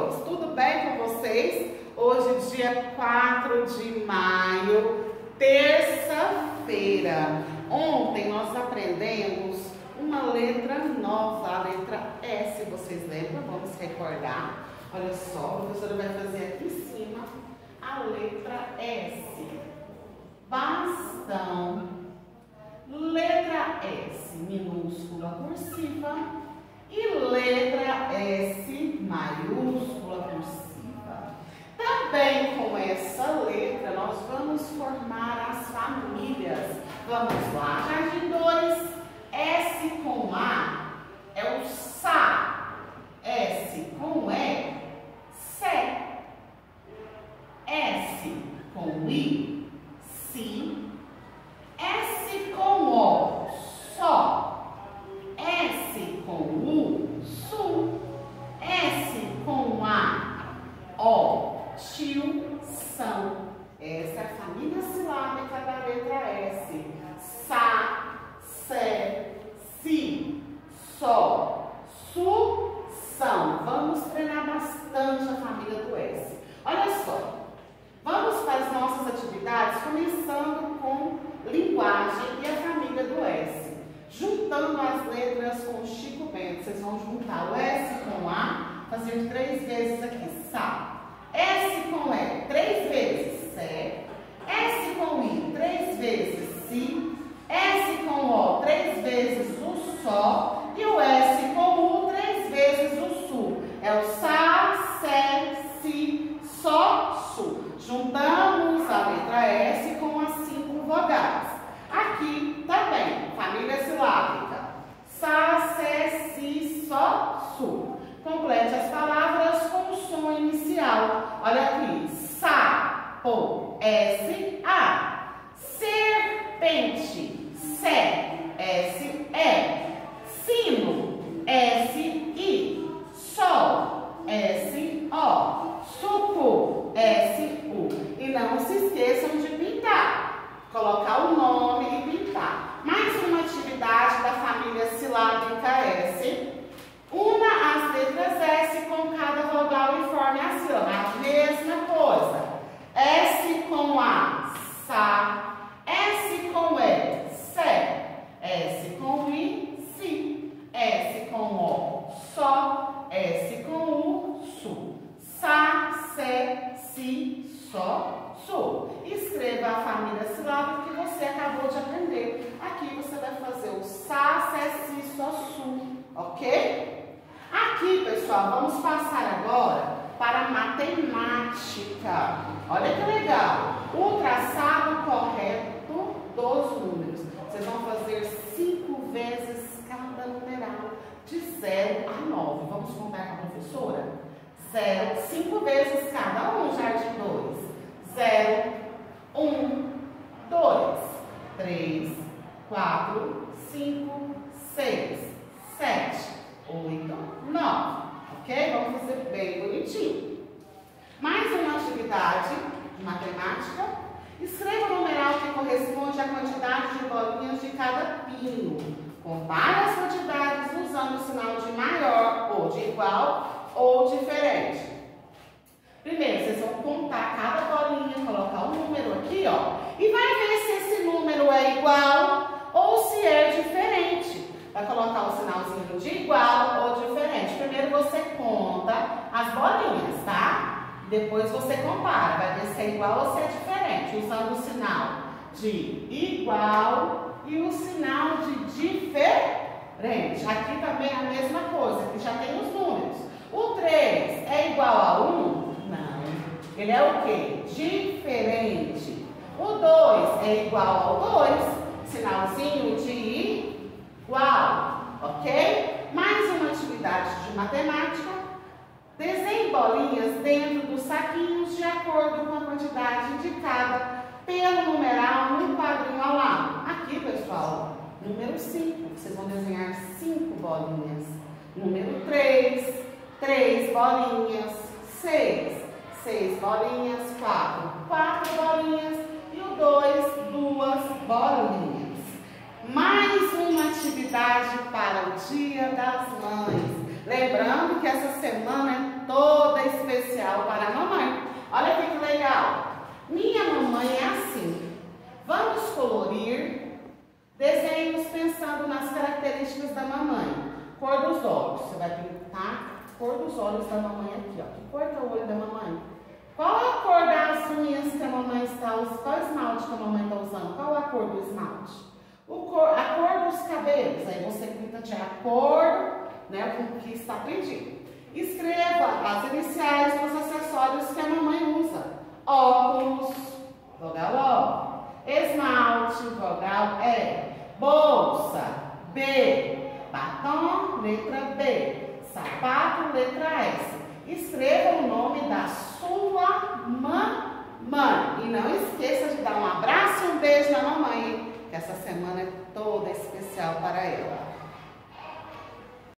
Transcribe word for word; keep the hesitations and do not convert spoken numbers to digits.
dois. Tudo bem com vocês? Hoje, dia quatro de maio, terça-feira. Ontem nós aprendemos uma letra nova, a letra S. Vocês lembram? Vamos recordar. Olha só, a professora vai fazer aqui em cima a letra S. Bastão. Letra S minúscula cursiva e letra S maiúscula cursiva. Também com essa letra nós vamos formar as famílias. Vamos lá, Jardim dois. S com A é o Sá. S com E, Sé. S com I, Si. S com O, Só. S com U, Su. S com A, Ó, Tio, São. Essa é a família silábica da letra S. Sá, Sé, Si, Só, Su, São. Vamos treinar bastante a família do S. Olha só, vamos para as nossas atividades, começando com linguagem e a família do S. Juntando as letras com o Chico Bento, vocês vão juntar o S com A, fazer três vezes aqui, Sá. S com E, três vezes, Sé. S com I, três vezes, Si. S com O, três vezes, o Só. E o S com U, três vezes, o Su. É o Sá, Sé, Si, Só, Su. Juntamos a letra S com as cinco vogais. Aqui também, família silábica. Sá, Sé, Si, Só, Su. Complete as palavras com o som inicial. Olha aqui. Sapo, S, A. Serpente, Sé, S, E. Sino, S, I. Sol, S, O. Suco, S, U. E não se esqueçam de pintar. Colocar o nome e pintar. Mais uma atividade da família silábica S. Una as letras S com cada vogal e forme a sílaba. A mesma coisa. S com A, Sá. S com E, Sé. S com I, Si. S com O, Só. S com U, Su. Sá, Sé, Si, Só, Su. Escreva a família silábica que você acabou de aprender. Aqui você vai fazer o Sá, Sé, Si, Só, Su. Ok? Aqui, pessoal, vamos passar agora para a matemática. Olha que legal. O traçado correto dos números. Vocês vão fazer cinco vezes cada numeral, de zero a nove. Vamos contar com a professora? Zero, cinco vezes cada um, Jardim dois. Zero, um, dois, três, quatro, cinco, seis, sete, oito, nove. Ok? Vamos fazer bem bonitinho. Mais uma atividade de matemática. Escreva o numeral que corresponde à quantidade de bolinhas de cada pino. Compare as quantidades usando o sinal de maior ou de igual ou diferente. Primeiro, vocês vão contar cada bolinha, colocar o número aqui, ó. E vai ver se esse número é igual ou se é diferente. Vai colocar o sinalzinho de igual ou diferente. Primeiro você conta as bolinhas, tá? Depois você compara, vai ver se é igual ou se é diferente, usando o sinal de igual e o sinal de diferente. Aqui também é a mesma coisa, aqui já tem os números. O três é igual a um? Não. Ele é o quê? Diferente. O dois é igual ao dois, sinalzinho de igual, ok? Mais uma atividade de matemática. Desenhe bolinhas dentro dos saquinhos de acordo com a quantidade indicada pelo numeral no quadrinho ao lado. Aqui, pessoal, número cinco. Vocês vão desenhar cinco bolinhas. Número três, três bolinhas. seis, seis bolinhas. quatro, quatro bolinhas. E o dois, duas bolinhas. Mais uma atividade para o Dia das Mães. Lembrando que essa semana é toda especial. especial para a mamãe. Olha aqui que legal. Minha mamãe é assim. Vamos colorir desenhos pensando nas características da mamãe. Cor dos olhos. Você vai pintar a cor dos olhos da mamãe aqui, ó. Que cor que é o olho da mamãe? Qual a cor das unhas que a mamãe está usando? Qual esmalte que a mamãe está usando? Qual a cor do esmalte? O cor, a cor dos cabelos. Aí você pinta de acordo, né, com o que está pedindo. Escreva as iniciais dos acessórios que a mamãe usa. Óculos, vogal O. Esmalte, vogal E. Bolsa, B. Batom, letra B. Sapato, letra S. Escreva o nome da sua mamãe. E não esqueça de dar um abraço e um beijo na mamãe, que essa semana é toda especial para ela.